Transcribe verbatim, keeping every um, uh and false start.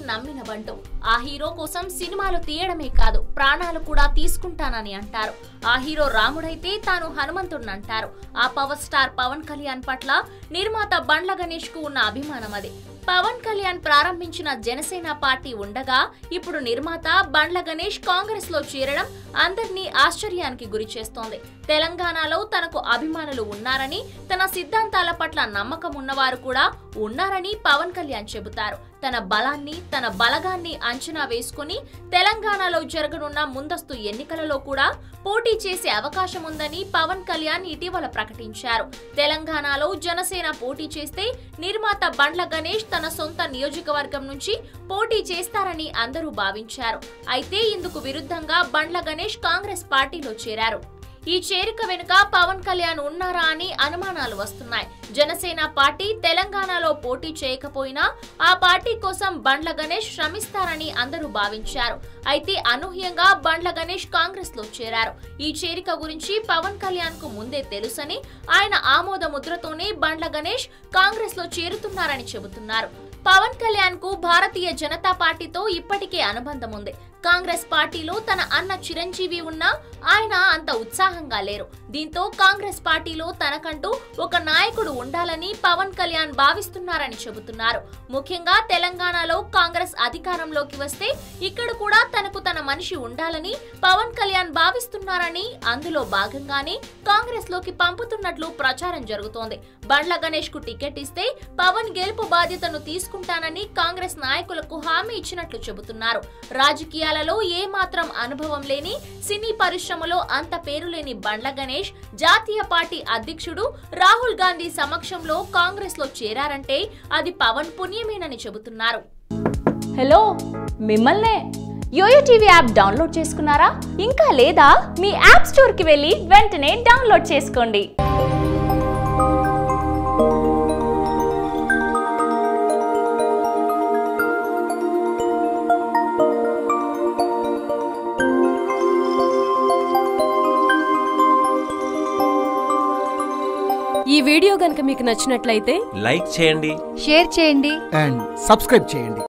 నమ్మిన బంటు. ఆ హీరో కోసం సినిమాలు తీయడమే కాదు ప్రాణాలు కూడా తీసుకుంటానని అంటారు. ఆ హీరో రాముడైతే తాను హనుమంతుడినంటారు. ఆ పవర్ స్టార్ పవన్ కళ్యాణ్ పట్ల నిర్మాత బండ్ల గణేష్ కు ఉన్న అభిమానం అది. పవన్ కళ్యాణ్ ప్రారంభించిన జనసేన పార్టీ ఉండగా ఇప్పుడు నిర్మాత బండ్ల గణేష్ కాంగ్రెస్ లో చేరడం అందరినీ ఆశ్చర్యానికి గురి చేస్తోంది. తెలంగాణలో తనకు అభిమానులు ఉన్నారని, తన సిద్ధాంతాల పట్ల నమ్మకం ఉన్నవారు కూడా ఉన్నారని పవన్ కళ్యాణ్ చెబుతారు. తన బలాన్ని తన బలగాన్ని అంచనా వేసుకుని తెలంగాణలో జరగనున్న ముందస్తు ఎన్నికలలో కూడా పోటీ చేసే అవకాశం ఉందని పవన్ కళ్యాణ్ ఇటీవల ప్రకటించారు. తెలంగాణలో జనసేన పోటీ చేస్తే నిర్మాత బండ్ల గణేష్ తన సొంత నియోజకవర్గం నుంచి పోటీ చేస్తారని అందరూ భావించారు. అయితే ఇందుకు విరుద్ధంగా బండ్ల గణేష్ కాంగ్రెస్ పార్టీలో చేరారు. ఈ చేరిక వెనుక పవన్ కళ్యాణ్ ఉన్నారా అని అనుమానాలు వస్తున్నాయి. జనసేన పార్టీ తెలంగాణలో పోటీ చేయకపోయినా ఆ పార్టీ కోసం బండ్ల గణేష్ శ్రమిస్తారని అందరూ భావించారు. అయితే అనూహ్యంగా బండ్ల గణేష్ కాంగ్రెస్ లో చేరారు. ఈ చేరిక గురించి పవన్ కళ్యాణ్ కు ముందే తెలుసని, ఆయన ఆమోద ముద్రతోనే బండ్ల గణేష్ కాంగ్రెస్ లో చేరుతున్నారని చెబుతున్నారు. పవన్ కళ్యాణ్ కు భారతీయ జనతా పార్టీతో ఇప్పటికే అనుబంధం ఉంది. కాంగ్రెస్ పార్టీలో తన అన్న చిరంజీవి ఉన్నా ఆయన అంత ఉత్సాహంగా లేరు. దీంతో కాంగ్రెస్ పార్టీలో తనకంటూ ఒక నాయకుడు ఉండాలని పవన్ కళ్యాణ్ భావిస్తున్నారని చెబుతున్నారు. ముఖ్యంగా తెలంగాణలో కాంగ్రెస్ అధికారంలోకి వస్తే ఇక్కడ కూడా తనకు తన మనిషి ఉండాలని పవన్ కళ్యాణ్ భావిస్తున్నారని, అందులో భాగంగానే కాంగ్రెస్ లోకి పంపుతున్నట్లు ప్రచారం జరుగుతోంది. బండ్ల గణేష్ కు టికెట్ ఇస్తే పవన్ గెలుపు బాధ్యతను తీసుకుంటానని కాంగ్రెస్ నాయకులకు హామీ ఇచ్చినట్లు చెబుతున్నారు. రాజకీయాలలో ఏ మాత్రం అనుభవం లేని, సినీ పరిశ్రమలో అంత పేరు లేని బండ్ల గణేష్ జాతీయ పార్టీ అధ్యక్షుడు రాహుల్ గాంధీ సమక్షంలో కాంగ్రెస్ లో చేరారంటే అది పవన్ పుణ్యమేనని చెబుతున్నారు. హలో, మిమ్మల్నే యోయో టీవీ యాప్ డౌన్లోడ్ చేసుకున్నారా? ఇంకా లేదా? మీ యాప్ స్టోర్ కి వెళ్ళి వెంటనే డౌన్లోడ్ చేసుకోండి. ఈ వీడియో గనుక మీకు నచ్చినట్లయితే లైక్ చేయండి, షేర్ చేయండి అండ్ సబ్స్క్రైబ్ చేయండి.